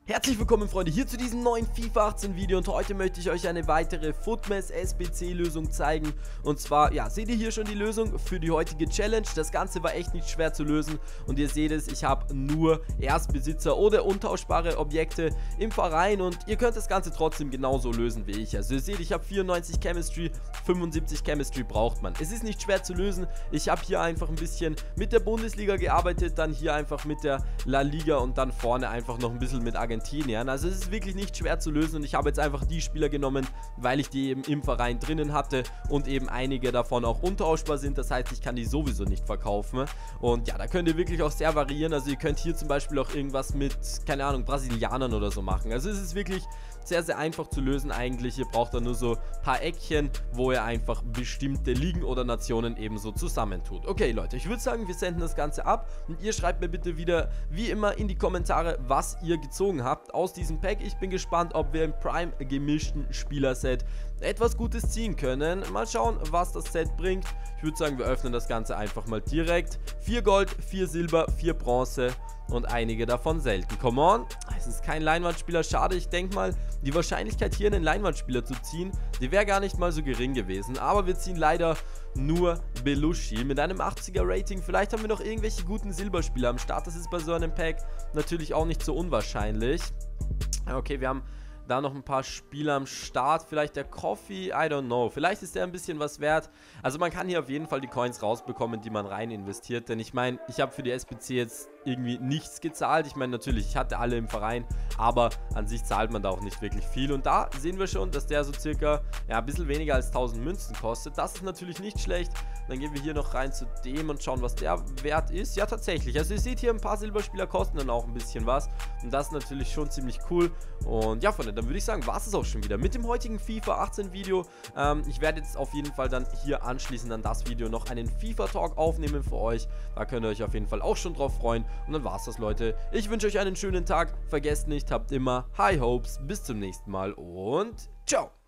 Herzlich willkommen, Freunde, hier zu diesem neuen FIFA 18 Video und heute möchte ich euch eine weitere FUTMAS SBC Lösung zeigen. Und zwar, ja, seht ihr hier schon die Lösung für die heutige Challenge. Das Ganze war echt nicht schwer zu lösen und ihr seht es, ich habe nur Erstbesitzer oder untauschbare Objekte im Verein und ihr könnt das Ganze trotzdem genauso lösen wie ich. Also ihr seht, ich habe 94 Chemistry, 75 Chemistry braucht man. Es ist nicht schwer zu lösen. Ich habe hier einfach ein bisschen mit der Bundesliga gearbeitet, dann hier einfach mit der La Liga und dann vorne einfach noch ein bisschen mit Argentinien. Also es ist wirklich nicht schwer zu lösen und ich habe jetzt einfach die Spieler genommen, weil ich die eben im Verein drinnen hatte und eben einige davon auch untauschbar sind. Das heißt, ich kann die sowieso nicht verkaufen und ja, da könnt ihr wirklich auch sehr variieren. Also ihr könnt hier zum Beispiel auch irgendwas mit, keine Ahnung, Brasilianern oder so machen. Also es ist wirklich sehr, sehr einfach zu lösen eigentlich. Ihr braucht da nur so ein paar Eckchen, wo ihr einfach bestimmte Ligen oder Nationen ebenso zusammentut. Okay, Leute, ich würde sagen, wir senden das Ganze ab und ihr schreibt mir bitte wieder, wie immer, in die Kommentare, was ihr gezogen habt aus diesem Pack. Ich bin gespannt, ob wir im Prime gemischten Spielerset etwas Gutes ziehen können. Mal schauen, was das Set bringt. Ich würde sagen, wir öffnen das Ganze einfach mal direkt. 4 Gold, 4 Silber, 4 Bronze und einige davon selten. Come on. Es ist kein Leinwandspieler. Schade, ich denke mal, die Wahrscheinlichkeit hier einen Leinwandspieler zu ziehen, die wäre gar nicht mal so gering gewesen. Aber wir ziehen leider nur Belushi mit einem 80er Rating. Vielleicht haben wir noch irgendwelche guten Silberspieler am Start. Das ist bei so einem Pack natürlich auch nicht so unwahrscheinlich. Okay, wir haben da noch ein paar Spieler am Start. Vielleicht der Coffee, I don't know. Vielleicht ist der ein bisschen was wert. Also man kann hier auf jeden Fall die Coins rausbekommen, die man rein investiert. Denn ich meine, ich habe für die SBC jetzt irgendwie nichts gezahlt. Ich meine, natürlich, ich hatte alle im Verein, aber an sich zahlt man da auch nicht wirklich viel. Und da sehen wir schon, dass der so circa, ja, ein bisschen weniger als 1000 Münzen kostet. Das ist natürlich nicht schlecht. Dann gehen wir hier noch rein zu dem und schauen, was der Wert ist. Ja, tatsächlich. Also ihr seht hier, ein paar Silberspieler kosten dann auch ein bisschen was. Und das ist natürlich schon ziemlich cool. Und ja, Freunde, dann würde ich sagen, war es auch schon wieder mit dem heutigen FIFA 18 Video. Ich werde jetzt auf jeden Fall dann hier anschließend an das Video noch einen FIFA Talk aufnehmen für euch. Da könnt ihr euch auf jeden Fall auch schon drauf freuen. Und dann war es das, Leute. Ich wünsche euch einen schönen Tag. Vergesst nicht, habt immer High Hopes. Bis zum nächsten Mal und ciao.